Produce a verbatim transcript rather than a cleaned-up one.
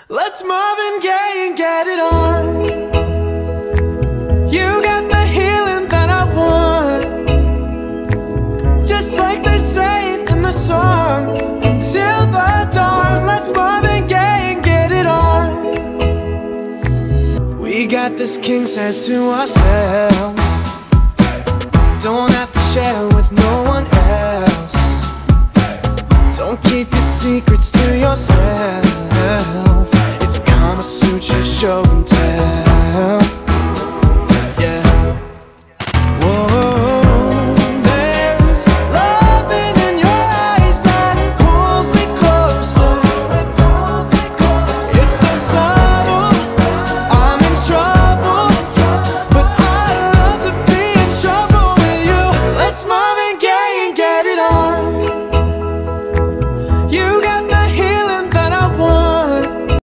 Let's Marvin Gaye and get it on. You got the healing that I want, just like they say in the song. Till the dawn, let's Marvin Gaye and get it on. We got this king size to ourselves, don't have to share with no one else. Don't keep your secrets to yourself.